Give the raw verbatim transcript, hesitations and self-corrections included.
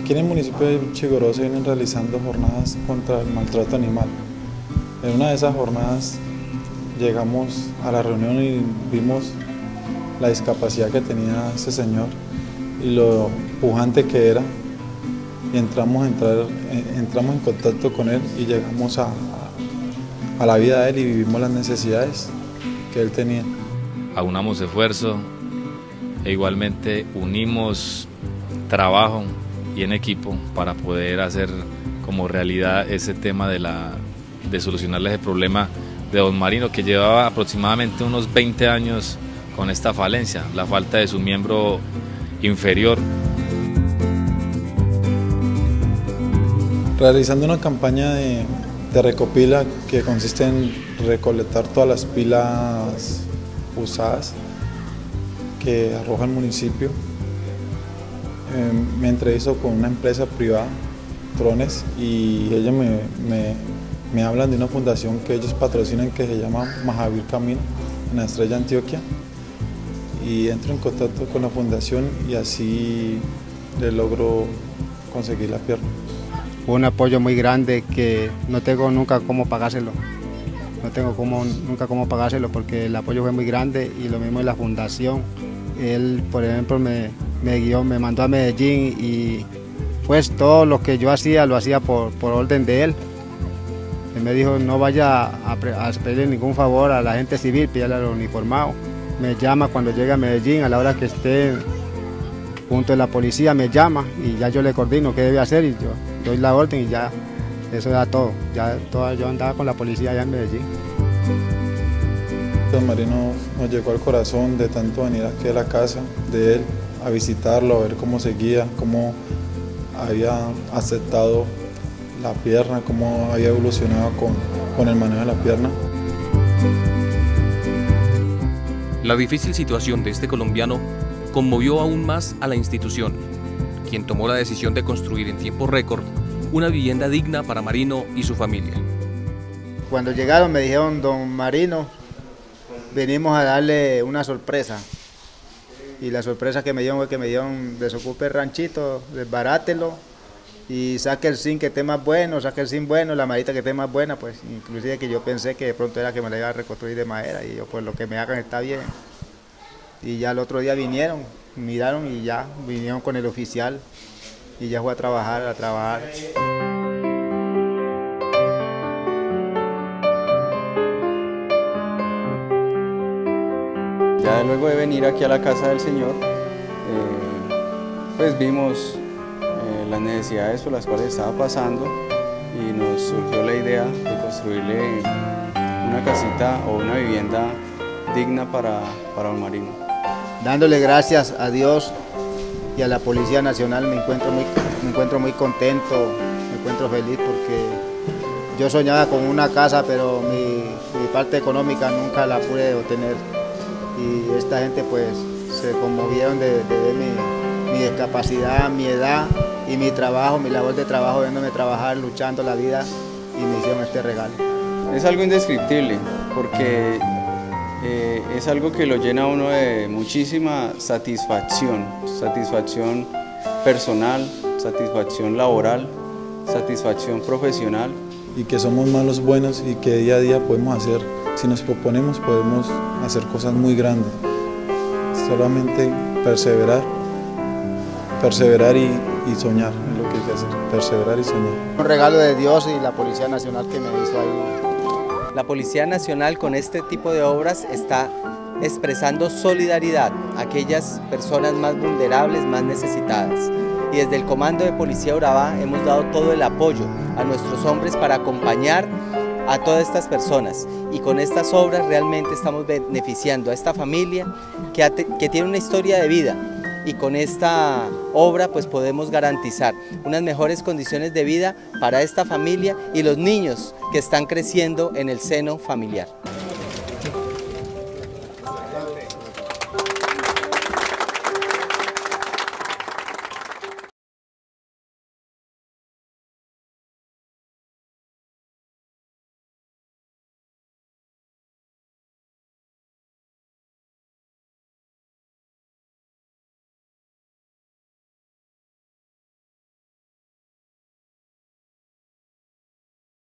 Aquí en el municipio de Chigoró se vienen realizando jornadas contra el maltrato animal. En una de esas jornadas llegamos a la reunión y vimos la discapacidad que tenía ese señor y lo pujante que era. Y entramos, a entrar, entramos en contacto con él y llegamos a, a la vida de él y vivimos las necesidades que él tenía. Aunamos esfuerzo e igualmente unimos trabajo y en equipo para poder hacer como realidad ese tema de, la, de solucionarle ese problema de don Marino, que llevaba aproximadamente unos veinte años con esta falencia, la falta de su miembro inferior. Realizando una campaña de, de recopila que consiste en recolectar todas las pilas usadas que arroja el municipio. Eh, me entrevisto con una empresa privada, Trones, y ellos me, me, me hablan de una fundación que ellos patrocinan que se llama Mahavir Camino, en la Estrella, Antioquia, y entro en contacto con la fundación y así le logro conseguir la pierna. Un apoyo muy grande que no tengo nunca cómo pagárselo, no tengo cómo, nunca cómo pagárselo porque el apoyo fue muy grande y lo mismo en la fundación. Él, por ejemplo, me, me guió, me mandó a Medellín y pues todo lo que yo hacía lo hacía por, por orden de él. Él me dijo no vaya a, a pedirle ningún favor a la gente civil, pídale a los uniformados. Me llama cuando llegue a Medellín, a la hora que esté junto a la policía me llama y ya yo le coordino qué debe hacer y yo doy la orden y ya eso era todo. Ya todo, yo andaba con la policía allá en Medellín. Don Marino nos llegó al corazón de tanto venir aquí a la casa de él, a visitarlo, a ver cómo seguía, cómo había aceptado la pierna, cómo había evolucionado con, con el manejo de la pierna. La difícil situación de este colombiano conmovió aún más a la institución, quien tomó la decisión de construir en tiempo récord una vivienda digna para Marino y su familia. Cuando llegaron me dijeron, don Marino, venimos a darle una sorpresa. Y la sorpresa que me dieron fue que me dieron, desocupe el ranchito, desbarátelo y saque el zinc que esté más bueno, saque el zinc bueno, la maderita que esté más buena, pues inclusive que yo pensé que de pronto era que me la iba a reconstruir de madera y yo pues lo que me hagan está bien. Y ya el otro día vinieron, miraron y ya vinieron con el oficial y ya fue a trabajar, a trabajar. Ya luego de venir aquí a la casa del Señor, eh, pues vimos eh, las necesidades por las cuales estaba pasando y nos surgió la idea de construirle una casita o una vivienda digna para, para don Marino. Dándole gracias a Dios y a la Policía Nacional me encuentro muy, me encuentro muy contento, me encuentro feliz porque yo soñaba con una casa, pero mi, mi parte económica nunca la pude obtener. Y esta gente pues se conmovieron de, de ver mi, mi discapacidad, mi edad y mi trabajo, mi labor de trabajo, viéndome trabajar, luchando la vida y me hicieron este regalo. Es algo indescriptible porque eh, es algo que lo llena a uno de muchísima satisfacción, satisfacción personal, satisfacción laboral, satisfacción profesional. Y que somos malos buenos y que día a día podemos hacer, si nos proponemos podemos hacer cosas muy grandes. Solamente perseverar, perseverar y, y soñar es lo que hay que hacer, perseverar y soñar. Un regalo de Dios y la Policía Nacional que me hizo ahí. La Policía Nacional con este tipo de obras está expresando solidaridad a aquellas personas más vulnerables, más necesitadas. Y desde el Comando de Policía Urabá hemos dado todo el apoyo a nuestros hombres para acompañar a todas estas personas y con estas obras realmente estamos beneficiando a esta familia que, ha, que tiene una historia de vida y con esta obra pues podemos garantizar unas mejores condiciones de vida para esta familia y los niños que están creciendo en el seno familiar.